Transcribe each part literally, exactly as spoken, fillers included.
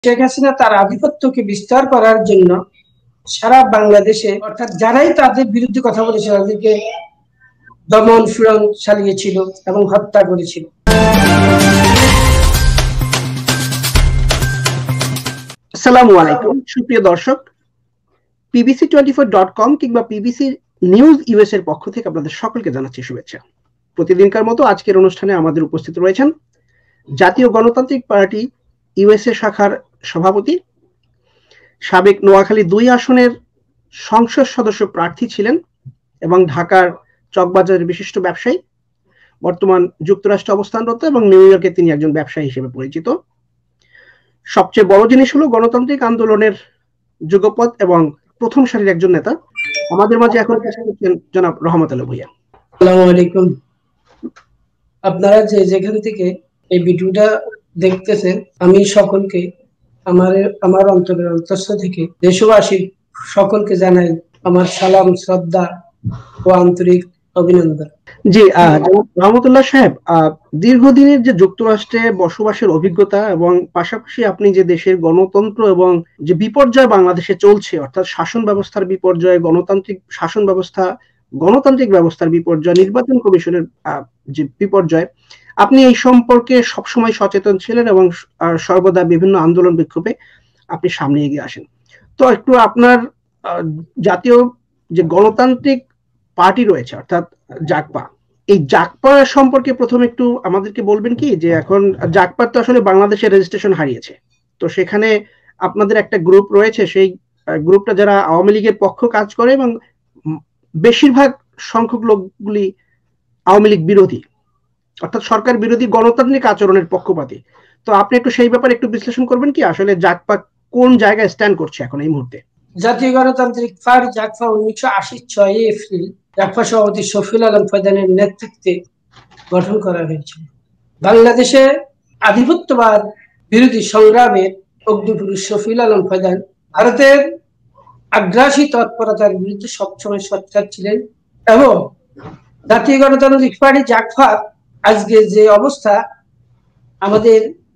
শেখ হাসিনা তার আধিপত্যকে বিস্তার করার জন্য সারা বাংলাদেশে অর্থাৎ যারাই তাদের বিরুদ্ধে কথা বলেছে তাদেরকে দমন পীড়ন চালিয়েছিল এবং হত্যা করেছিল। আসসালামু আলাইকুম সুপ্রিয় দর্শক, PBC twenty four dot com কিংবা পিবিসি নিউজ ইউএস এর পক্ষ থেকে আপনাদের সকলকে জানাচ্ছি শুভেচ্ছা। প্রতিদিনকার মতো আজকের অনুষ্ঠানে আমাদের উপস্থিত রয়েছেন জাতীয় গণতান্ত্রিক পার্টি ইউএসএ শাখার সভাপতি, সাবেক নোয়াখালী দুই আসনের সংসদ সদস্য প্রার্থী ছিলেন এবং ঢাকার চকবাজারের বিশিষ্ট ব্যবসায়ী, বর্তমান যুক্তরাষ্ট্রে অবস্থানরত এবং নিউ ইয়র্কে তিনি একজন ব্যবসায়ী হিসেবে পরিচিত। সবচেয়ে বড় জিনিস হলো গণতান্ত্রিক আন্দোলনের যুগপৎ এবং প্রথম সারির একজন নেতা। আমাদের মাঝে এখন জনাব রহমত আলী ভূঁইয়া। আসসালামু আলাইকুম। আপনারা যে যেখান থেকে এই ভিডিওটা দেখতেছেন, আমি সকলকে আমার আমার অন্তরের অন্তঃস্থ থেকে দেশবাসী সকলকে জানাই আমার সালাম, শ্রদ্ধা ও আন্তরিক অভিনন্দন। জি রহমতুল্লাহ সাহেব, দীর্ঘদিনের যে যুক্তরাষ্ট্রে বসবাসের অভিজ্ঞতা এবং পাশাপাশি আপনি যে দেশের গণতন্ত্র এবং যে বিপর্যয় বাংলাদেশে চলছে, অর্থাৎ শাসন ব্যবস্থার বিপর্যয়, গণতান্ত্রিক শাসন ব্যবস্থা, গণতান্ত্রিক ব্যবস্থার বিপর্যয়, নির্বাচন কমিশনের যে বিপর্যয়, আপনি এই সম্পর্কে সবসময় সচেতন ছিলেন এবং সর্বদা বিভিন্ন আন্দোলন বিক্ষোভে আপনি সামনে এগিয়ে আসেন। তো একটু আপনার জাতীয় যে গণতান্ত্রিক পার্টি রয়েছে অর্থাৎ জাকপা, এই জাকপা সম্পর্কে প্রথম একটু আমাদেরকে বলবেন কি, যে এখন জাকপা তো আসলে বাংলাদেশের রেজিস্ট্রেশন হারিয়েছে, তো সেখানে আপনাদের একটা গ্রুপ রয়েছে, সেই গ্রুপটা যারা আওয়ামী লীগের পক্ষ কাজ করে এবং বেশিরভাগ সংখ্যক লোকগুলি আওয়ামী লীগ বিরোধী, অর্থাৎ সরকার বিরোধী গণতান্ত্রিক আচরণের পক্ষপাতী। তো আপনি একটু সেই ব্যাপারে একটু বিশ্লেষণ করবেন কি, আসলে জাকপা কোন জায়গায় স্ট্যান্ড করছে এখন এই মুহূর্তে? জাতীয় গণতান্ত্রিক পার্টি জাকপা উনিশশো আশি ছয় এপ্রিল জাকপা সভাপতি শফিউল আলম ফয়দানের নেতৃত্বে গঠন করা হয়েছিল। বাংলাদেশে আধিপত্যবাদ বিরোধী সংগ্রামের অগ্নিপুরুষ শফিউল আলম ফয়দান ভারতের আগ্রাসী তৎপরতার বিরুদ্ধে সবসময় সোচ্চার ছিলেন এবং জাতীয় গণতান্ত্রিক পার্টি জাকপার আজকে যে অবস্থা, আমাদের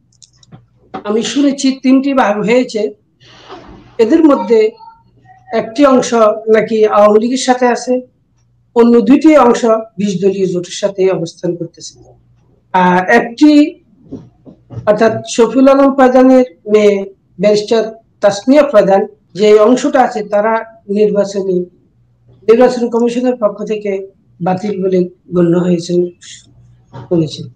আমি শুনেছি তিনটি ভাগ হয়েছে, এদের মধ্যে একটি অংশ নাকি আওয়ামী লীগের সাথে আছে, অন্য দুইটি অংশ বিশ দলীয় জোটের সাথে অবস্থান করতেছে। আর একটি অর্থাৎ শফিউল আলম প্রধানের মেয়ে ব্যারিস্টার তাসমিয়া প্রধান যে অংশটা আছে, তারা নির্বাচনী নির্বাচন কমিশনের পক্ষ থেকে বাতিল বলে গণ্য হয়েছেন বলেছেন।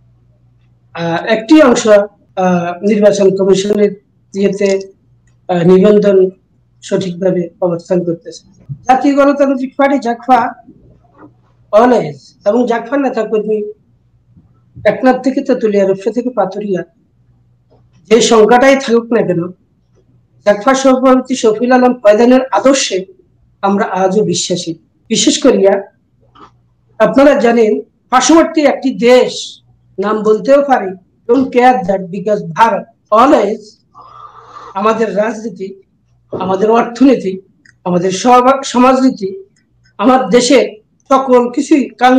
আর একটি অংশ নির্বাচন কমিশনের ইয়েতে নিবন্ধন সঠিকভাবে অবস্থান করতেছে। জাতীয় গণতান্ত্রিক পার্টি জাকপা অলওয়েজ এবং জাকপার নেতা কর্মী একনাথ থেকে তেতুলিয়া, রূপসা থেকে পাথুরিয়া, যে সংখ্যাটাই থাকুক না কেন, জাকপা সভাপতি শফিউল আলম ফয়দানের আদর্শে আমরা আজও বিশ্বাসী। বিশেষ করিয়া আপনারা জানেন, পার্শ্ববর্তী একটি দেশ নাম বলতেও পারি, don't care that because Bharat always আমাদের রাজনীতি, আমাদের অর্থনীতি, আমাদের সমাজনীতি, আমার দেশের সকল কিছুই কান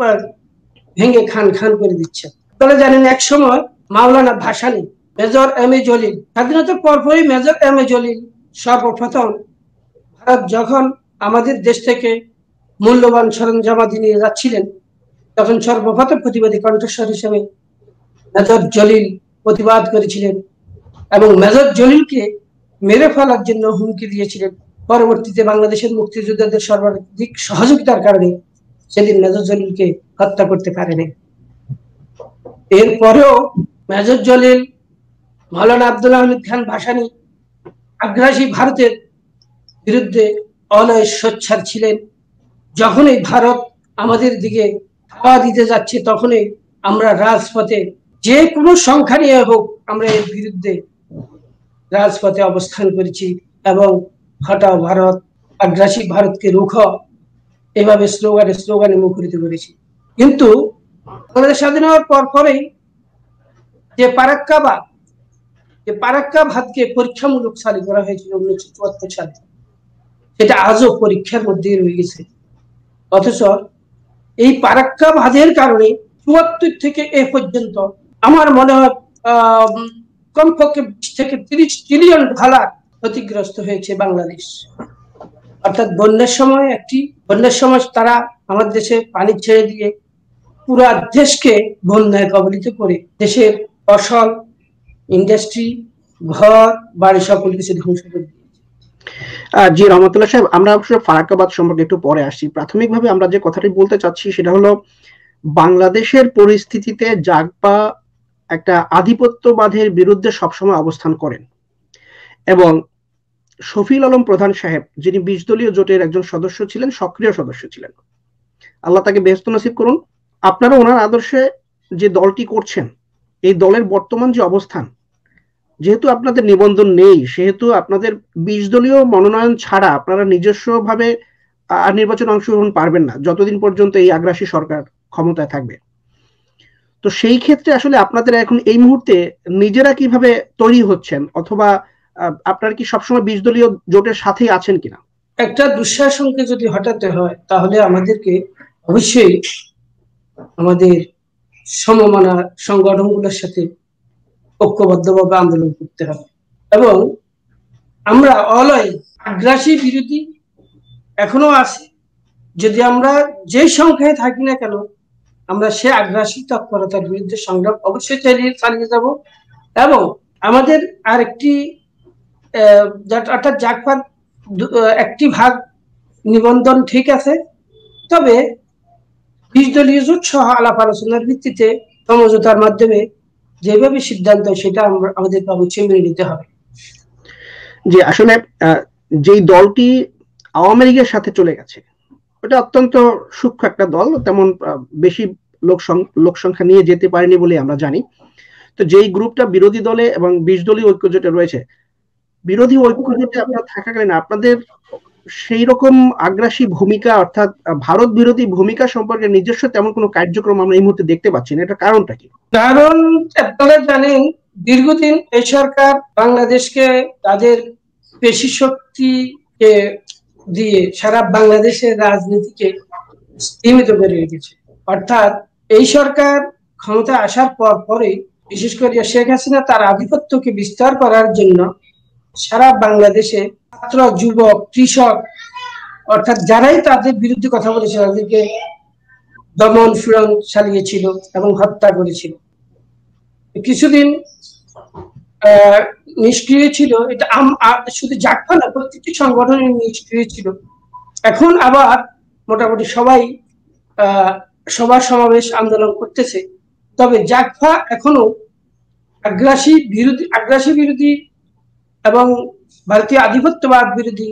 ভেঙে খান খান করে দিচ্ছে। আপনারা জানেন, এক সময় Maulana Bhasani, major M A Jalil, স্বাধীনতার পরপরই মেজর এম এ জলিল সর্বপ্রথম ভারত যখন আমাদের দেশ থেকে মূল্যবান সরঞ্জামাদি নিয়ে যাচ্ছিলেন, তখন সর্বপ্রথম প্রতিবাদী কণ্ঠস্বর হিসেবে মেজর জলিল প্রতিবাদ করেছিলেন এবং মেজর জলিলকে মেরে ফেলার জন্য হুমকি দিয়েছিলেন। পরবর্তীতে বাংলাদেশের মুক্তিযোদ্ধাদের সর্বাধিক সহযোগিতার কারণে সেদিন মেজর জলিলকে হত্যা করতে পারেনি। এরপরেও মেজর জলিল, মাওলানা আব্দুল হামিদ খান ভাসানী আগ্রাসী ভারতের বিরুদ্ধে অলওয়েজ সোচ্চার ছিলেন। যখনই ভারত আমাদের দিকে হাওয়া দিতে যাচ্ছে, তখনই আমরা রাজপথে যে কোনো সংখ্যা নিয়ে হোক আমরা এর বিরুদ্ধে রাজপথে অবস্থান করেছি এবং হটাও ভারত, আগ্রাসী ভারতকে রুখ, এভাবে স্লোগানে স্লোগানে মুখরিত করেছি। কিন্তু আমাদের স্বাধীন হওয়ার পর পরেই যে পারাক্কাবাদ, যে পারাক্কাবাদকে পরীক্ষামূলক চালু করা হয়েছিল উনিশশো চুয়াত্তর সালে, সেটা আজও পরীক্ষার মধ্যে রয়ে গেছে। অথচ এই পারাক্কাবাদের কারণে চুয়াত্তর থেকে এ পর্যন্ত আমার মনে হয় আহ কমপক্ষে বিশ থেকে তিরিশ ট্রিলিয়ন ডলার ক্ষতিগ্রস্ত হয়েছে বাংলাদেশ। অর্থাৎ বন্যার সময় একটি বন্যার সময় তারা আমাদের দেশে পানি ছেড়ে দিয়ে পুরা দেশকে বন্যায় কবলিত করে দেশের ফসল, ইন্ডাস্ট্রি, ঘর বাড়ি সকল কিছু ধ্বংস করে দিয়েছে। জি রহমতুল্লাহ সাহেব, আমরা অবশ্য ফারাক্কাবাদ সম্পর্কে একটু পরে আসছি। প্রাথমিকভাবে আমরা যে কথাটি বলতে চাচ্ছি সেটা হলো বাংলাদেশের পরিস্থিতিতে জাগপা একটা আধিপত্যবাদের বিরুদ্ধে সবসময় অবস্থান করেন এবং শফিউল আলম প্রধান সাহেব যিনি বিশ দলীয় জোটের একজন সদস্য ছিলেন, সক্রিয় সদস্য ছিলেন, আল্লাহ তাকে বেহেশত নসিব করুন। আপনারা ওনার আদর্শে যে দলটি করছেন, এই দলের বর্তমান যে অবস্থান, যেহেতু আপনাদের নিবন্ধন নেই সেহেতু আপনাদের বিশ দলীয় মনোনয়ন ছাড়া আপনারা নিজস্ব ভাবে আর নির্বাচনে অংশগ্রহণ পারবেন না যতদিন পর্যন্ত এই আগ্রাসী সরকার ক্ষমতায় থাকবে। তো সেই ক্ষেত্রে আসলে আপনাদের এখন এই মুহূর্তে নিজেরা কিভাবে তৈরি হচ্ছেন, অথবা আপনারা কি সবসময় বিশ দলীয় জোটের সাথেই আছেন কিনা? একটা দুঃশাসনকে যদি হটাতে হয় তাহলে আমাদেরকে অবশ্যই আমাদের সমমানা সংগঠনগুলোর সাথে ঐক্যবদ্ধভাবে আন্দোলন করতে হবে এবং আমরা অলয় আগ্রাসী বিরোধী এখনো আছে। যদি আমরা যে সংখ্যায় থাকি না কেন আমরা সে আগ্রাসী তৎপরতার বিরুদ্ধে সংগ্রাম অবশ্যই চালিয়ে চালিয়ে যাব। এবং আমাদের আরেকটি অর্থাৎ জাগপার একটি ভাগ নিবন্ধন ঠিক আছে, তবে বিশ দলীয় জোট সহ আলাপ আলোচনার ভিত্তিতে সমঝোতার মাধ্যমে যেভাবে সিদ্ধান্ত সেটা আমাদেরকে অবশ্যই মেনে নিতে হবে। যে আসলে যেই দলটি আওয়ামী লীগের সাথে চলে গেছে ওটা অত্যন্ত সূক্ষ্ম একটা দল, তেমন বেশি লোক লোক সংখ্যা নিয়ে যেতে পারেনি বলে আমরা জানি। তো যেই গ্রুপটা বিরোধী দলে এবং বিশ দলীয় ঐক্যজোটে রয়েছে, বিরোধী ঐক্যজোটে আপনারা থাকাকালীন আপনাদের সেই রকম আগ্রাসী ভূমিকা অর্থাৎ ভারত বিরোধী ভূমিকা সম্পর্কে নিজস্ব তেমন কোনো কার্যক্রম আমরা এই মুহূর্তে দেখতে পাচ্ছি না। এটা কারণটা কি? কারণ আপনারা জানেন দীর্ঘদিন এই সরকার বাংলাদেশকে তাদের পেশি শক্তিকে দিয়ে সারা বাংলাদেশের রাজনীতিকে সীমিত করে রেখেছে। অর্থাৎ এই সরকার ক্ষমতা আসার পর পরে বিশেষ করে শেখ হাসিনা তার আধিপত্যকে বিস্তার করার জন্য সারা বাংলাদেশে ছাত্র, যুবক, কৃষক অর্থাৎ যারাই তাদের বিরুদ্ধে কথা বলেছে তাদেরকে দমন পীড়ন চালিয়েছিল এবং হত্যা করেছিল। কিছুদিন আহ নিষ্ক্রিয় ছিল, এটা শুধু জাগপা না প্রত্যেকটি সংগঠন নিষ্ক্রিয় ছিল। এখন আবার মোটামুটি সবাই আহ সভা সমাবেশ আন্দোলন করতেছে, তবে জাগপা এখনো আগ্রাসী বিরোধী আগ্রাসী বিরোধী এবং ভারতীয় আধিপত্যবাদ বিরোধী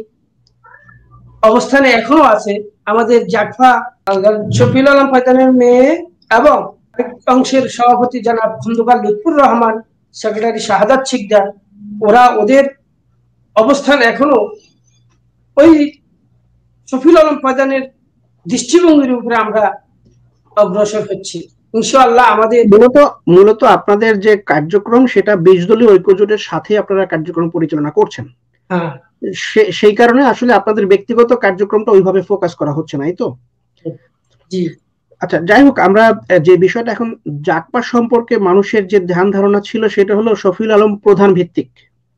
অবস্থানে এখনো আছে। আমাদের জাগপা শফিউল আলম ফয়সালের মেয়ে এবং অংশের সভাপতি জনাব খন্দকার লুৎফুর রহমান, সেক্রেটারি শাহাদাত শিকদার, ওরা ওদের অবস্থান এখনো ওই শফিউল আলম ফয়সালের দৃষ্টিভঙ্গির উপরে আমরা অগ্রসর হচ্ছি। ইনশাআল্লাহ আমাদের মূলত মূলত আপনাদের যে কার্যক্রম সেটা বিশ দলীয় ঐক্যজোটের সাথে আপনারা কার্যক্রম পরিচালনা করছেন। হ্যাঁ, সেই কারণে আসলে আপনাদের ব্যক্তিগত কার্যক্রমটা ওইভাবে ফোকাস করা হচ্ছে না, এই তো? জি। আচ্ছা, যাই হোক, আমরা যে বিষয়টা এখন জাগপা সম্পর্কে মানুষের যে ধ্যান ধারণা ছিল সেটা হলো শফিউল আলম প্রধান ভিত্তিক।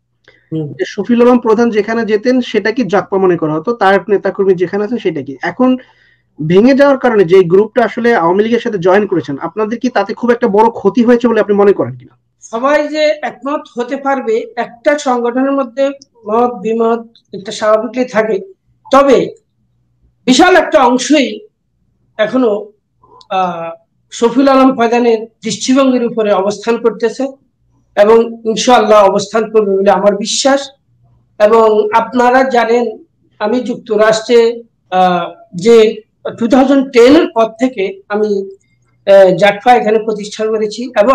শফিউল আলম প্রধান যেখানে যেতেন সেটা কি জাগপা মনে করা হতো, তার নেতাকর্মী যেখানে আছেন সেটা কি। এখন ভেঙে যাওয়ার কারণে যে গ্রুপটা আসলে আওয়ামী লীগের সাথে জয়েন করেছেন, আপনাদের কি তাতে খুব একটা বড় ক্ষতি হয়েছে বলে আপনি মনে করেন কিনা? সবাই যে একমত হতে পারবে একটা সংগঠনের মধ্যে মত বিমত একটা স্বাভাবিকই থাকে, তবে বিশাল একটা অংশই এখনো আহ শফিউল আলম ফয়সালের দৃষ্টিভঙ্গির উপরে অবস্থান করতেছে এবং ইনশাআল্লাহ অবস্থান করবে বলে আমার বিশ্বাস। এবং আপনারা জানেন আমি যুক্তরাষ্ট্রে আহ যে টু থাউজেন্ড টেন এর পর থেকে আমি জাগপা এখানে প্রতিষ্ঠা করেছি এবং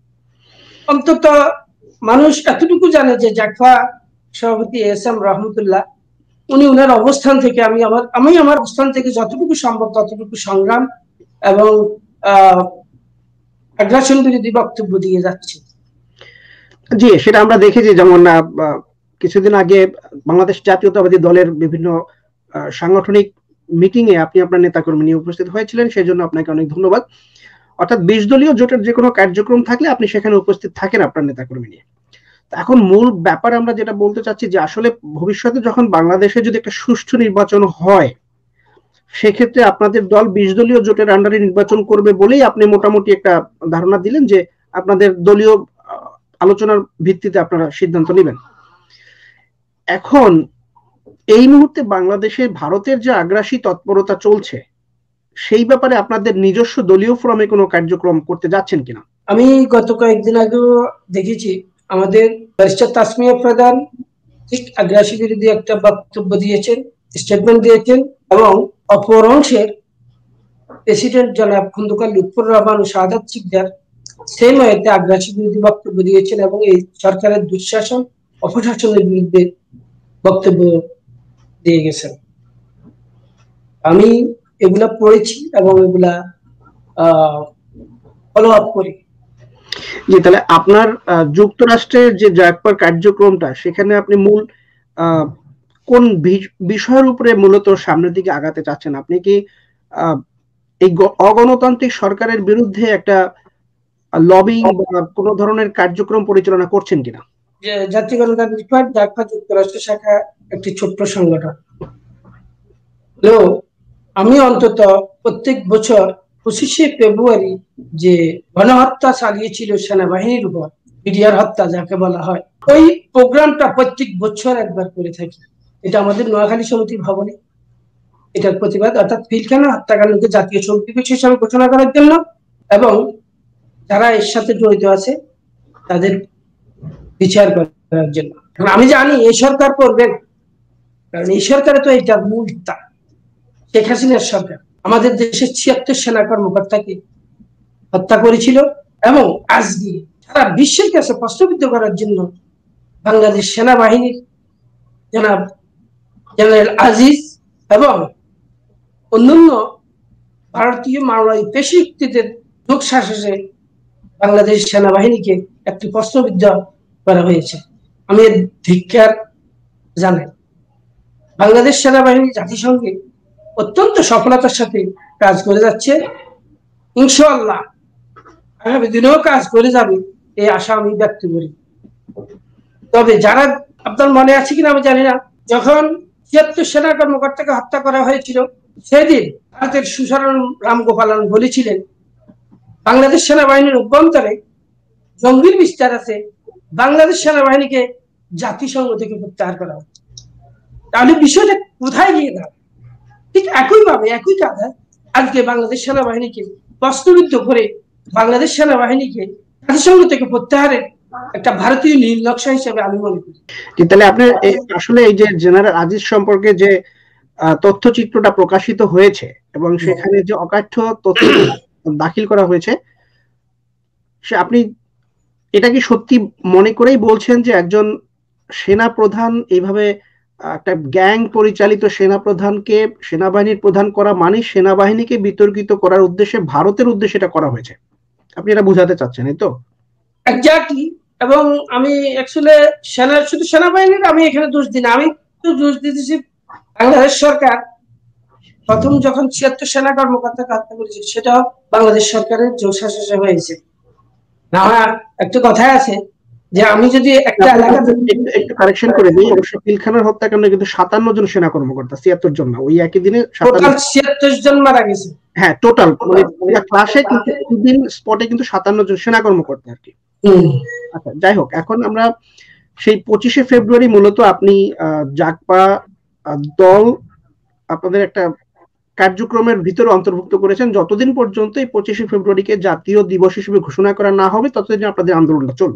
অন্তত মানুষ এতটুকু জানে যে জাগপা সভাপতি এস এম রহমতুল্লাহ উনি উনার অবস্থান থেকে আমি আমার আমি আমার অবস্থান থেকে যতটুকু সম্ভব ততটুকু সংগ্রাম এবং আহ আগ্রাসন বিরোধী বক্তব্য দিয়ে যাচ্ছি। জি, সেটা আমরা দেখেছি। যেমন কিছুদিন আগে বাংলাদেশ জাতীয়তাবাদী দলের বিভিন্ন সাংগঠনিক মিটিং এ আপনি আপনার নেতাকর্মী নিয়ে উপস্থিত হয়েছিলেন, সেই জন্য আপনাকে অনেক ধন্যবাদ। অর্থাৎ বিশ দলীয় জোটের যে কোনো কার্যক্রম থাকলে আপনি সেখানে উপস্থিত থাকেন আপনার নেতাকর্মী নিয়ে। এখন মূল ব্যাপার আমরা যেটা বলতে চাচ্ছি যে আসলে ভবিষ্যতে যখন বাংলাদেশে যদি একটা সুষ্ঠু নির্বাচন হয়, সেক্ষেত্রে আপনাদের দল বিশ দলীয় জোটের আন্ডারে নির্বাচন করবে বলেই আপনি মোটামুটি একটা ধারণা দিলেন যে আপনাদের দলীয় আলোচনার ভিত্তিতে আপনারা সিদ্ধান্ত নেবেন। এখন এই মুহূর্তে বাংলাদেশে ভারতের যে আগ্রাসী তৎপরতা চলছে, সেই ব্যাপারে আপনাদের নিজস্ব দলীয় ফোরামে কোনো কার্যক্রম করতে যাচ্ছেন কিনা? আমি গত কয়েকদিন আগেও দেখেছি আমাদের ব্যারিস্টার তাসমিয়া প্রধান ঠিক আগ্রাসী বিরোধী একটা বক্তব্য দিয়েছেন, স্টেটমেন্ট দিয়েছেন, এবং অপর অংশের প্রেসিডেন্ট জনাব খন্দকার লুৎফর রহমান ও শাহাদাত সিকদার সেই ময়েতে আগ্রাসী বিরোধী বক্তব্য দিয়েছেন এবং এই সরকারের দুঃশাসন অপশাসনের বিরুদ্ধে বক্তব্য দিয়ে গেছেন। আমি এগুলা পড়েছি এবং এগুলা আহ ফলো আপ করি। জি, তাহলে আপনার যুক্তরাষ্ট্রের যে জাগপার কার্যক্রমটা, সেখানে আপনি মূল কোন বিষয়ের উপরে মূলত সামনের দিকে আগাতে চাচ্ছেন? আপনি কি এই অগণতান্ত্রিক সরকারের বিরুদ্ধে একটা লবিং বা কোন ধরনের কার্যক্রম পরিচালনা করছেন কিনা? জাতীয় গণতান্ত্রিক পার্টি জাগপা যুক্তরাষ্ট্র শাখা একটি ছোট্ট সংগঠন। আমি অন্তত প্রত্যেক বছর পঁচিশে ফেব্রুয়ারি যে গণহত্যা চালিয়েছিল সেনাবাহিনীর উপর, পিডিআর হত্যা যাকে বলা হয়, ওই প্রোগ্রামটা প্রত্যেক বছর একবার করে থাকি। এটা আমাদের নোয়াখালী সমিতি ভবনে এটার প্রতিবাদ, অর্থাৎ পিলখানা হত্যাকাণ্ডকে জাতীয় শোক দিবস হিসাবে ঘোষণা করার জন্য এবং যারা এর সাথে জড়িত আছে তাদের বিচার করার জন্য। আমি জানি এই সরকার করবেন, কারণ এই সরকারে তো এটা মূল তা শেখ হাসিনার সরকার আমাদের দেশের ছিয়াত্তর সেনা কর্মকর্তাকে হত্যা করেছিল এবং আজকে সারা বিশ্বের কাছে প্রশ্নবিদ্ধ করার জন্য বাংলাদেশ সেনাবাহিনীর জনাব জেনারেল আজিজ এবং অন্যান্য ভারতীয় মাওলানা পেশিদের যোগ শাসনে বাংলাদেশ সেনাবাহিনীকে একটি প্রশ্নবিদ্ধ করা হয়েছে। আমি এর ধিক্কার জানাই। বাংলাদেশ সেনাবাহিনী জাতিসংঘে অত্যন্ত সফলতার সাথে কাজ করে যাচ্ছে, ইনশাআল্লাহ আগামী দিনেও কাজ করে যাবে এই আশা আমি ব্যক্ত করি। তবে যারা, আপনার মনে আছে কিনা আমি জানি না, যখন ছিয়াত্তর সেনা কর্মকর্তাকে হত্যা করা হয়েছিল সেদিন ভারতের সুশাসন রামগোপালন বলেছিলেন বাংলাদেশ সেনাবাহিনীর অভ্যন্তরে জঙ্গির বিস্তার আছে, বাংলাদেশ সেনাবাহিনীকে জাতিসংঘ থেকে প্রত্যাহার করা হবে। তাহলে বিষয়টা কোথায় গিয়ে দাঁড়ায়? ঠিক একইভাবে একই কাজে আজকে বাংলাদেশ সেনাবাহিনীকে প্রশ্নবিদ্ধ করে বাংলাদেশ সেনাবাহিনীকে জাতিসংঘ থেকে প্রত্যাহারের একটা ভারতীয় নীল নকশা হিসেবে আমি মনে করি। তাহলে আপনার আসলে এই যে জেনারেল আজিজ সম্পর্কে যে তথ্যচিত্রটা প্রকাশিত হয়েছে এবং সেখানে যে অকাঠ্য তথ্য দাখিল করা হয়েছে, সে আপনি এটা কি সত্যি মনে করেই বলছেন যে একজন সেনা প্রধান এইভাবে একটা গ্যাং পরিচালিত সেনা প্রধানকে সেনাবাহিনীর প্রধান করা মানে সেনাবাহিনীকে বিতর্কিত করার উদ্দেশ্যে ভারতের উদ্দেশ্যে এটা করা হয়েছে? আপনি এটা বোঝাতে চাচ্ছেন, এই তো? এক্স্যাক্টলি। এবং আমি অ্যাকচুয়ালি সেনা শুধু সেনাবাহিনীর আমি এখানে দোষ দিই না, আমি তো দোষ দিতেছি বাংলাদেশ সরকার প্রথম যখন ছিয়াত্তর সেনা কর্মকর্তাকে হত্যা করেছে সেটা বাংলাদেশ সরকারের যোগ শাসনে হয়েছে। না, একটা কথা আছে যে আমি যদি একটা এলাকা একটু কারেকশন করে দিই, অবশ্য পিলখানার হত্যাকাণ্ডে কিন্তু সাতান্ন জন সেনা কর্মকর্তা, ছিয়াত্তর জন না, ওই একই দিনে ছিয়াত্তর জন মারা গেছে। হ্যাঁ, টোটাল মানে ক্লাসে কিন্তু দিন স্পটে কিন্তু সাতান্ন জন সেনা কর্মকর্তা আর কি। আচ্ছা, যাই হোক, এখন আমরা সেই পঁচিশে ফেব্রুয়ারি মূলত আপনি জাগপা দল আপনাদের একটা কার্যক্রমের ভিতরে অন্তর্ভুক্ত করেছেন, যতদিন পর্যন্ত এই পঁচিশে ফেব্রুয়ারিকে জাতীয় দিবস হিসেবে ঘোষণা করা না হবে ততদিন আপনাদের আন্দোলনটা চলবে।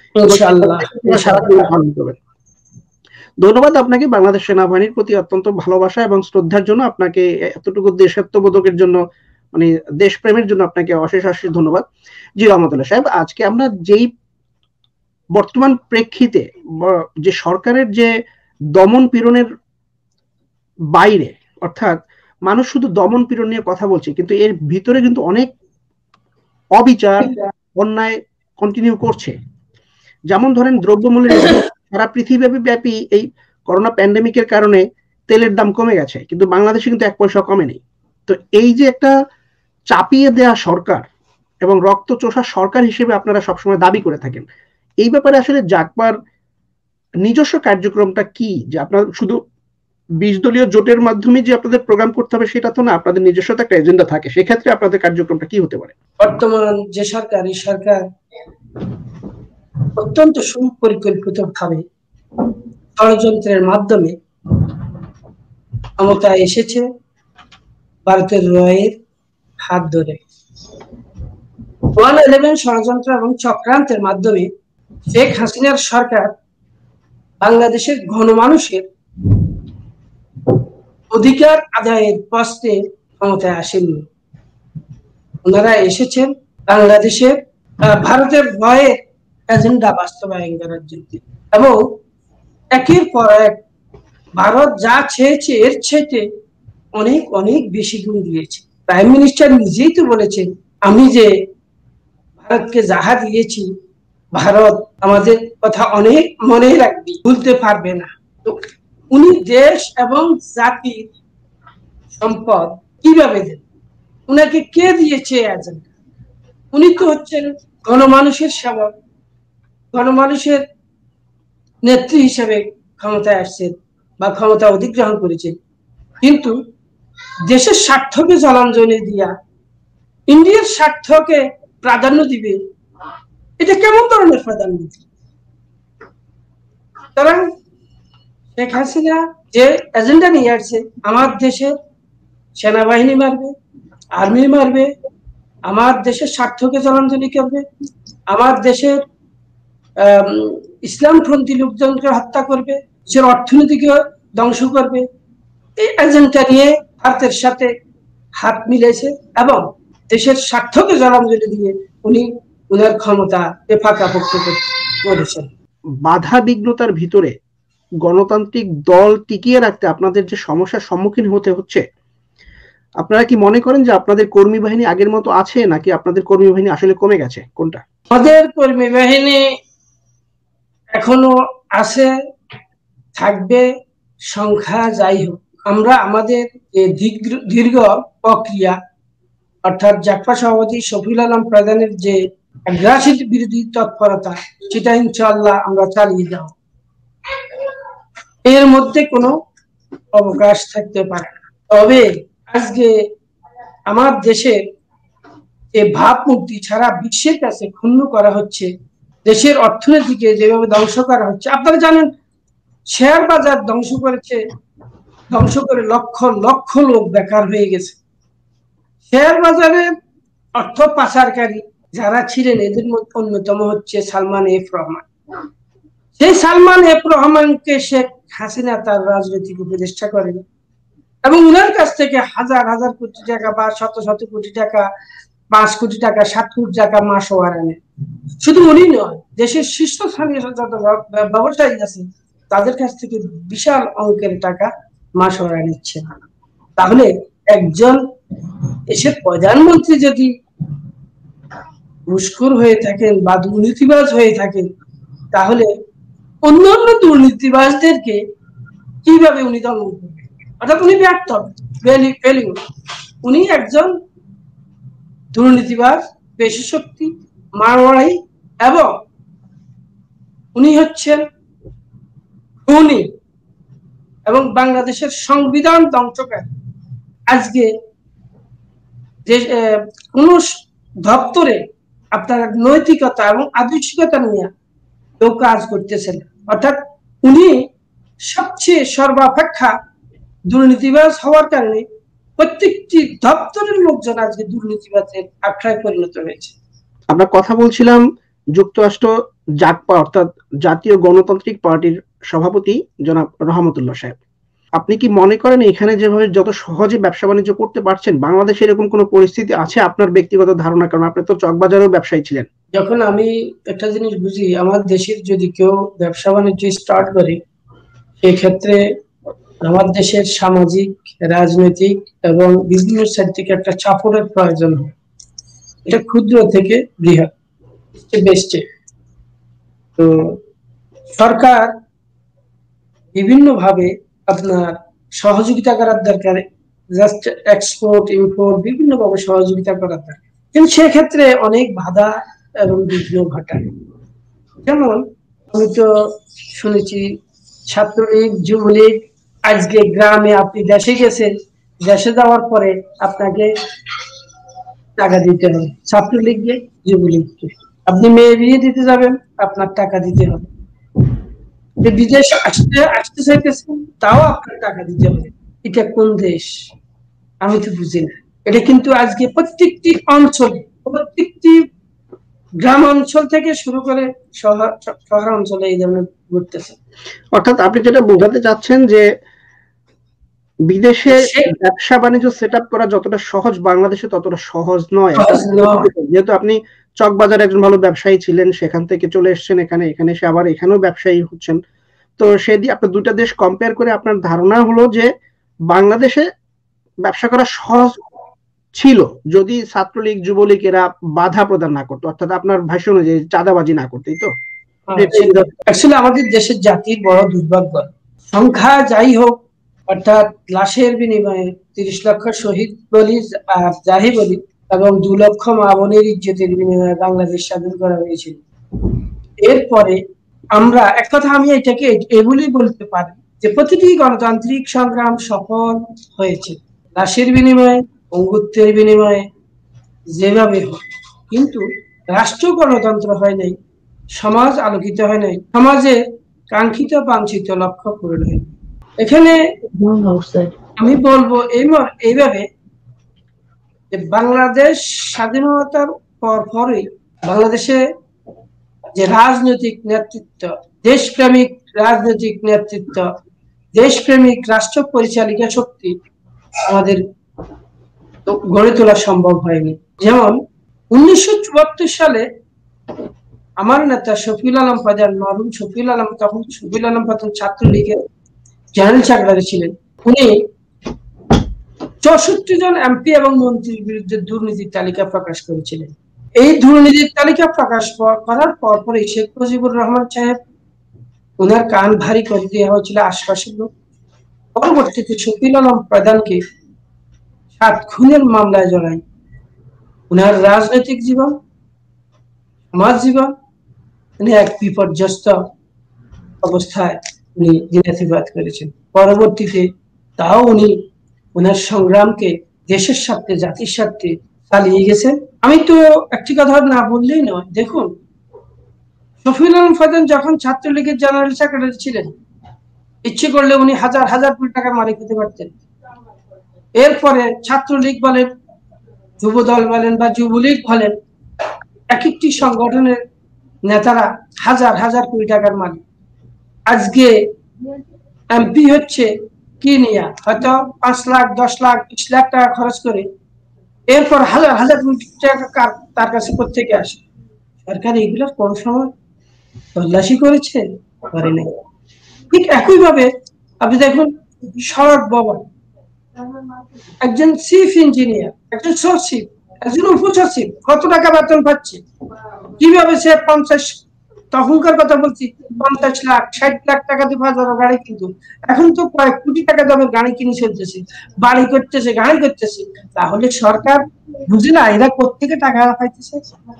ধন্যবাদ আপনাকে। বাংলাদেশ সেনাবাহিনীর প্রতি অত্যন্ত ভালোবাসা এবং শ্রদ্ধার জন্য আপনাকে, এতটুকু দেশাত্মবোধকের জন্য, মানে দেশপ্রেমের জন্য আপনাকে অশেষ অশেষ ধন্যবাদ। জি রহমতুল্লাহ সাহেব, আজকে আমরা যেই বর্তমান প্রেক্ষিতে যে সরকারের যে দমন পীড়নের বাইরে, অর্থাৎ মানুষ শুধু দমন পীড়ন নিয়ে কথা বলছে কিন্তু এর ভিতরে কিন্তু অনেক অবিচার অন্যায় কন্টিনিউ করছে। যেমন ধরেন দ্রব্যমূল্যের সারা পৃথিবীব্যাপী এই করোনা প্যান্ডেমিকের কারণে তেলের দাম কমে গেছে, কিন্তু বাংলাদেশে কিন্তু এক পয়সা কমে নেই। তো এই যে একটা চাপিয়ে দেয়া সরকার এবং রক্তচোষা সরকার হিসেবে আপনারা সবসময় দাবি করে থাকেন, এই ব্যাপারে আসলে জাকপার নিজস্ব কার্যক্রমটা কি, যে আপনার শুধু বিশ দলীয় জোটের মাধ্যমে যে আপনাদের প্রোগ্রাম করতে হবে সেটা তো না, আপনাদের নিজস্ব একটা এজেন্ডা থাকে, সেক্ষেত্রে আপনাদের কার্যক্রমটা কি হতে পারে? বর্তমান যে সরকার, এই সরকার অত্যন্ত সুপরিকল্পিত ভাবে ষড়যন্ত্রের মাধ্যমে ক্ষমতায় এসেছে ভারতের রয়ের হাত ধরে। ওয়ান ইলেভেন ষড়যন্ত্র এবং চক্রান্তের মাধ্যমে শেখ হাসিনার সরকার বাংলাদেশের গণমানুষের অধিকার আদায়ের প্রশ্নে ক্ষমতায় আসেননি। ওনারা এসেছেন বাংলাদেশের ভারতের রয়ের এজেন্ডা বাস্তবায়ন করার জন্য, এবং একের পর এক ভারত যা চেয়েছে এর চেয়ে অনেক অনেক বেশি গুণ দিয়েছে। প্রাইম মিনিস্টার নিজেই তো বলেছেন, আমি যে ভারতকে যাহা দিয়েছি ভারত আমাদের কথা অনেক মনে রাখবে, ভুলতে পারবে না। তো উনি দেশ এবং জাতির সম্পদ কিভাবে দেন? উনাকে কে দিয়েছে এজেন্ডা? উনি তো হচ্ছেন গণমানুষের সেবক, গণমানুষের নেত্রী হিসেবে ক্ষমতায় আসছেন বা ক্ষমতা অধিগ্রহণ করেছেন, কিন্তু দেশের স্বার্থকে জলাঞ্জলি দিয়া ইন্ডিয়ার স্বার্থকে প্রাধান্য দিবে, এটা কেমন ধরনের প্রধানমন্ত্রী? সুতরাং শেখ হাসিনা যে এজেন্ডা নিয়ে আসছে, আমার দেশে সেনাবাহিনী মারবে, আর্মি মারবে, আমার দেশের স্বার্থকে জলাঞ্জলি করবে, আমার দেশের ইসলামপন্থী লোকজনকে হত্যা করবে, দেশের অর্থনীতিকে ধ্বংস করবে, এই এজেন্ডা নিয়ে ভারতের সাথে হাত মিলেছে এবং দেশের স্বার্থকে জলাঞ্জলি দিয়ে উনি উনার ক্ষমতা পাকাপোক্ত করেছেন। বাধা বিঘ্নতার ভিতরে গণতান্ত্রিক দল টিকিয়ে রাখতে আপনাদের যে সমস্যার সম্মুখীন হতে হচ্ছে, আপনারা কি মনে করেন যে আপনাদের কর্মী বাহিনী আগের মতো আছে, নাকি আপনাদের কর্মী বাহিনী আসলে কমে গেছে? কোনটা? আমাদের কর্মী বাহিনী এখনো আছে, থাকবে, সংখ্যা যাই হোক। আমরা আমাদের দীর্ঘ প্রক্রিয়া, অর্থাৎ জাকপা সভাপতি শফিউল আলম প্রধানের যে আগ্রাসী বিরোধী তৎপরতা, সেটা ইনশাআল্লাহ আমরা চালিয়ে যাব। এর মধ্যে কোনো অবকাশ থাকতে পারে না। তবে আজকে আমার দেশের যে ভাবমূর্তি সারা বিশ্বের কাছে ক্ষুণ্ণ করা হচ্ছে, দেশের অর্থনীতিকে যেভাবে ধ্বংস করা হচ্ছে, আপনারা জানেন শেয়ার বাজার ধ্বংস করেছে, ধ্বংস করে লক্ষ লক্ষ লোক বেকার হয়ে গেছে। শেয়ার বাজারের অর্থ পাচারকারী যারা ছিলেন, এদের মধ্যে অন্যতম হচ্ছে সালমান এফ রহমান। সেই সালমান এফ রহমানকে শেখ হাসিনা তার রাজনৈতিক উপদেষ্টা করেন এবং উনার কাছ থেকে হাজার হাজার কোটি টাকা বা শত শত কোটি টাকা, পাঁচ কোটি টাকা, সাত কোটি টাকা মাস ওয়ার আনে। শুধু উনি নয়, দেশের শীর্ষস্থানীয় যত ব্যবসায়ী আছে তাদের কাছ থেকে বিশাল অঙ্কের টাকা মাস ওয়ার নিচ্ছে। তাহলে একজন দেশের প্রধানমন্ত্রী যদি ঘুষখোর হয়ে থাকেন বা দুর্নীতিবাজ হয়ে থাকেন, তাহলে অন্যান্য দুর্নীতিবাজদেরকে কিভাবে উনি দমন করবেন? অর্থাৎ উনি ব্যর্থ, উনি একজন দুর্নীতিবাজ, পেশি মারওয়াড়ি, এবং উনি হচ্ছেন খুনি এবং বাংলাদেশের সংবিধান ধ্বংসকারী। আজকে যে কোন দপ্তরে আপনার নৈতিকতা এবং আদর্শিকতা নিয়ে কেউ কাজ করতেছেন, অর্থাৎ উনি সবচেয়ে সর্বাপেক্ষা দুর্নীতিবাজ হওয়ার কারণে প্রত্যেকটি দপ্তরের লোকজন আজকে দুর্নীতিবাজের আখ্যায় পরিণত হয়েছে। আমরা কথা বলছিলাম যুক্তরাষ্ট্র জাকপা অর্থাৎ জাতীয় গণতান্ত্রিক পার্টির সভাপতি জনাব রহমতুল্লাহ সাহেব, আপনি কি মনে করেন এখানে যেভাবে যত সহজে ব্যবসা বাণিজ্য করতে পারছেন, বাংলাদেশে এরকম কোনো পরিস্থিতি আছে? আপনার ব্যক্তিগত ধারণা, কারণ আপনি তো চকবাজারেও ব্যবসায়ী ছিলেন। যখন আমি একটা জিনিস বুঝি, আমার দেশের যদি কেউ ব্যবসা বাণিজ্য স্টার্ট করে, সেক্ষেত্রে আমার দেশের সামাজিক, রাজনৈতিক এবং বিভিন্ন সাইড থেকে একটা চাপড়ের প্রয়োজন হয়। এটা ক্ষুদ্র থেকে বৃহৎ বেস্টে। তো সরকার বিভিন্ন ভাবে আপনার সহযোগিতা করার দরকার, জাস্ট এক্সপোর্ট ইম্পোর্ট বিভিন্ন ভাবে সহযোগিতা করার দরকার, কিন্তু সেক্ষেত্রে অনেক বাধা এবং বিঘ্ন ঘটায়। যেমন আমি তো শুনেছি ছাত্রলীগ যুবলীগ, আজকে গ্রামে আপনি দেশে গেছেন, দেশে যাওয়ার পরে আপনাকে টাকা দিতে হবে। ছাত্রলীগকে যুবলীগকে আপনি মেয়ে বিয়ে দিতে যাবেন, আপনার টাকা দিতে হবে। বিদেশ আসতে আসতে চাইতেছেন, তাও আপনার টাকা দিতে হবে। এটা কোন দেশ? আমি তো বুঝি না। এটা কিন্তু আজকে প্রত্যেকটি অঞ্চলে, প্রত্যেকটি গ্রাম অঞ্চল থেকে শুরু করে শহর শহর অঞ্চলে এই ধরনের ঘটতেছে। অর্থাৎ আপনি যেটা বোঝাতে চাচ্ছেন যে বিদেশে ব্যবসা বাণিজ্য সেট আপ করা যতটা সহজ বাংলাদেশে ততটা সহজ নয়। যেহেতু আপনি চকবাজারে একজন ভালো ব্যবসায়ী ছিলেন, সেখান থেকে চলে এসেছেন এখানে, এখানে এসে আবার এখানেও ব্যবসায়ী হচ্ছেন। তো সেদিকে আপনার দুটা দেশ কম্পেয়ার করে আপনার ধারণা হলো যে বাংলাদেশে ব্যবসা করা সহজ ছিল যদি ছাত্রলীগ যুবলীগ এরা বাধা প্রদান না করতো, অর্থাৎ আপনার ভাষ্য অনুযায়ী চাঁদাবাজি না করতেই তো। আসলে আমাদের দেশের জাতির বড় দুর্ভাগ্য, সংখ্যা যাই হোক, অর্থাৎ লাশের বিনিময়ে তিরিশ লক্ষ শহীদ বলি আর জাহি বলি এবং দু লক্ষ মা বোনের ইজ্জতের বিনিময়ে বাংলাদেশ স্বাধীন করা হয়েছিল। এরপরে আমরা এক কথা আমি এটাকে এগুলি বলতে পারি যে প্রতিটি গণতান্ত্রিক সংগ্রাম সফল হয়েছে লাশের বিনিময়ে, অঙ্গুত্বের বিনিময়ে, যেভাবে হোক, কিন্তু রাষ্ট্র গণতন্ত্র হয় নাই, সমাজ আলোকিত হয় নাই, সমাজে কাঙ্ক্ষিত বাঞ্ছিত লক্ষ্য পূরণ হয়। এখানে আমি বলবো এইভাবে যে বাংলাদেশ স্বাধীনতার পর পরই বাংলাদেশে যে রাজনৈতিক নেতৃত্ব, দেশপ্রেমিক রাজনৈতিক নেতৃত্ব, দেশপ্রেমিক রাষ্ট্র পরিচালিকা শক্তি আমাদের গড়ে তোলা সম্ভব হয়নি। যেমন উনিশশো চুয়াত্তর সালে আমার নেতা শফিউল আলম ফাজান, মরহুম শফিউল আলম, তখন শফিউল আলম প্রথম ছাত্রলীগের জেনারেল সেক্রেটারি ছিলেন, উনি চৌষট্টি জন এমপি এবং মন্ত্রীর বিরুদ্ধে দুর্নীতির তালিকা প্রকাশ করেছিলেন। এই দুর্নীতির তালিকা প্রকাশ করার পর পরে শেখ মুজিবুর রহমান সাহেব ওনার কান ভারী করে দেওয়া হয়েছিল আশপাশের লোক। পরবর্তীতে শফিউল আলম প্রধানকে সাত খুনের মামলায় জড়ায়। ওনার রাজনৈতিক জীবন, সমাজ জীবন উনি এক বিপর্যস্ত অবস্থায় উনি দিনাতিপাত করেছেন। পরবর্তীতে তাও উনি ওনার সংগ্রামকে দেশের স্বার্থে, জাতির স্বার্থে চালিয়ে গেছেন। আমি তো একটি কথা না বললেই নয়, দেখুন শফিউল আলম ফাজান যখন ছাত্রলীগের জেনারেল সেক্রেটারি ছিলেন, ইচ্ছে করলে উনি হাজার হাজার কোটি টাকার মালিক হতে পারতেন। এরপরে ছাত্রলীগ বলেন, যুবদল বলেন বা যুবলীগ বলেন, এক একটি সংগঠনের নেতারা হাজার হাজার কোটি টাকার মালিক। আজকে এমপি হচ্ছে কি নিয়ে, হয়তো পাঁচ লাখ দশ লাখ বিশ লাখ টাকা খরচ করে, এরপর হাজার হাজার কোটি টাকা তার কাছে কোথেকে আসে? সরকার এগুলোর কোন সময় তল্লাশি করেছে? করে নাই। ঠিক একই ভাবে আপনি দেখুন সড়ক ভবন, একজন চিফ ইঞ্জিনিয়ার, একজন সচিব, একজন উপসচিব কত টাকা বেতন পাচ্ছে? কিভাবে সে পঞ্চাশ, তখনকার কথা বলছি, পঞ্চাশ লাখ ষাট লাখ টাকা দিয়ে বাজার গাড়ি, কিন্তু এখন তো কয়েক কোটি টাকা দামের গাড়ি কিনে চলতেছে, বাড়ি করতেছে, গাড়ি করতেছে। তাহলে সরকার বুঝে না এরা কোথেকে টাকা পাইতেছে?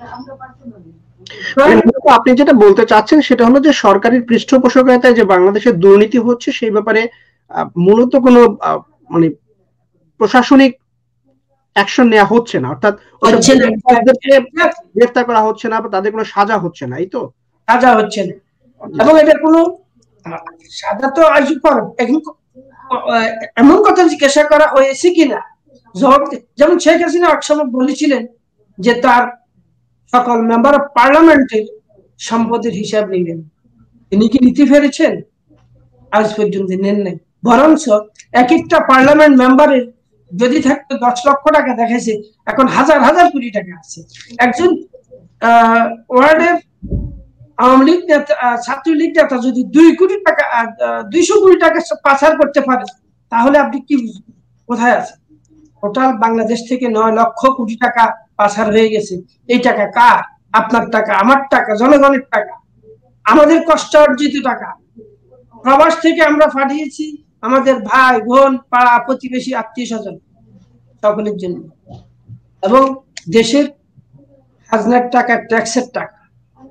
আপনি যেটা বলতে চাচ্ছেন সেটা হলো যে সরকারের পৃষ্ঠপোষকতায় যে বাংলাদেশের দুর্নীতি হচ্ছে সেই ব্যাপারে মূলত কোনো মানে প্রশাসনিক অ্যাকশন নেওয়া হচ্ছে না, অর্থাৎ গ্রেফতার করা হচ্ছে না বা তাদের কোনো সাজা হচ্ছে না, এই তো সাজা হচ্ছে না। এবং এটা কোনো সাজা তো আসবে পর, এমন কথা জিজ্ঞাসা করা হয়েছে কিনা জবাব। যেমন শেখ হাসিনা একসময় বলেছিলেন যে তার সকল মেম্বার অফ পার্লামেন্টের সম্পদের হিসাব নেবেন, তিনি কি নিতে পেরেছেন? আজ পর্যন্ত নেন নাই। বরঞ্চ এক একটা পার্লামেন্ট মেম্বারের যদি থাকতো দশ লক্ষ টাকা দেখাইছে, এখন হাজার হাজার কোটি টাকা আছে। একজন আহ ওয়ার্ডের আওয়ামী লীগ নেতা, ছাত্রলীগ নেতা যদি দুই কোটি টাকা, দুইশো কোটি টাকা পাচার করতে পারে, তাহলে আপনি কি কোথায় আছেন? টোটাল বাংলাদেশ থেকে নয় লক্ষ কোটি টাকা পাচার হয়ে গেছে। এই টাকা কার? আপনার টাকা, আমার টাকা, জনগণের টাকা, আমাদের কষ্ট অর্জিত টাকা। প্রবাস থেকে আমরা পাঠিয়েছি আমাদের ভাই বোন, পাড়া প্রতিবেশী, আত্মীয় স্বজন, সকলের জন্য। এবং দেশের খাজনার টাকা, ট্যাক্সের টাকা,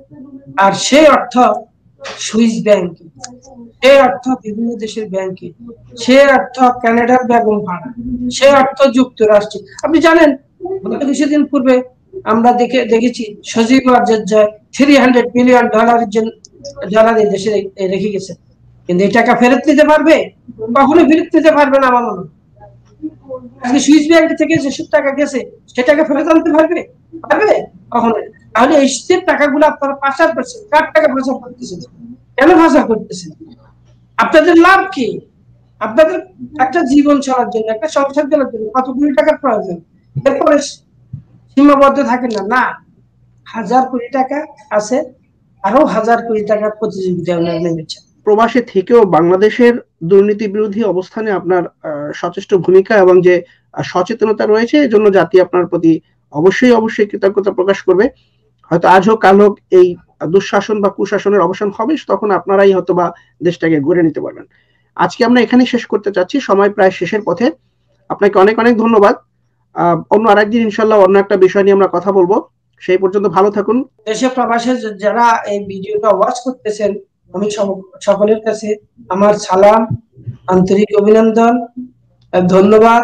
আর সেই অর্থ সুইস ব্যাংকে, সেই অর্থ বিভিন্ন দেশের ব্যাংকে, সে অর্থ কানাডার বেগম পাড়া, সে অর্থ যুক্তরাষ্ট্রে। আপনি জানেন গত কিছুদিন পূর্বে আমরা দেখে দেখেছি Sajeeb Joy three hundred million ডলারের জন্য ডলার এই দেশে রেখে গেছে, কিন্তু এই টাকা ফেরত নিতে পারবে? কখনো ফেরত নিতে পারবে না আমার মনে হয়। আজকে সুইস ব্যাংক থেকে যেসব টাকা গেছে সেটাকে ফেরত আনতে পারবে? পারবে? কখনো। তাহলে এই টাকাগুলো আপনারা পাচার করছেন। কার টাকা পাচার করতেছেন? কেন পাচার করতেছেন? আপনাদের লাভ কি? আপনাদের একটা জীবন চলার জন্য, একটা সংসার চলার জন্য কত কোটি টাকার প্রয়োজন? এরপরে সীমাবদ্ধ থাকেন না, না হাজার কোটি টাকা আছে, আরো হাজার কোটি টাকার প্রতিযোগিতা নেমেছে। প্রবাসে থেকেও বাংলাদেশের দুর্নীতি বিরোধী অবস্থানে আপনার সচেষ্ট ভূমিকা এবং যে সচেতনতা রয়েছে, এই জন্য জাতি আপনার প্রতি অবশ্যই অবশ্যই কৃতজ্ঞতা প্রকাশ করবে। হয়তো আজ হোক কাল হোক এই দুঃশাসন বা কুশাসনের অবসান হবে, তখন আপনারাই হয়তো বা দেশটাকে গড়ে নিতে পারবেন। আজকে আমরা এখানে শেষ করতে চাচ্ছি, সময় প্রায় শেষের পথে। আপনাকে অনেক অনেক ধন্যবাদ। আহ অন্য আরেকদিন ইনশাল্লাহ অন্য একটা বিষয় নিয়ে আমরা কথা বলবো। সেই পর্যন্ত ভালো থাকুন। দেশে প্রবাসে যারা এই ভিডিওটা ওয়াচ করতেছেন, আমি সকলের কাছে আমার সালাম, আন্তরিক অভিনন্দন, ধন্যবাদ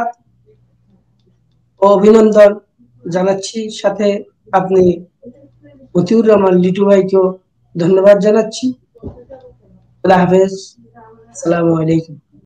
ও অভিনন্দন জানাচ্ছি। সাথে আপনি মতিউর রহমান লিটু ভাইকেও ধন্যবাদ জানাচ্ছি। আল্লাহ হাফেজ, আসসালামু আলাইকুম।